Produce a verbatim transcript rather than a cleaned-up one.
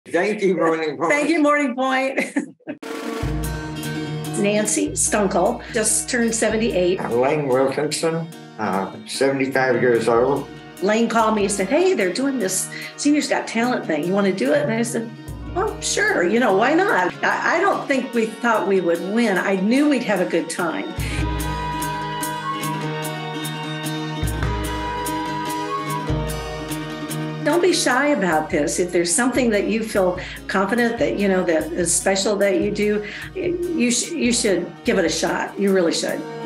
Thank you, Morning Point. Thank you, Morning Point. Nancy Stunkel just turned seventy-eight. I'm Lane Wilkinson, uh, seventy-five years old. Lane called me and said, hey, they're doing this Seniors Got Talent thing. You want to do it? And I said, well, sure. You know, why not? I, I don't think we thought we would win. I knew we'd have a good time. Don't be shy about this. If there's something that you feel confident that, you know, that is special that you do, you, sh- you should give it a shot. You really should.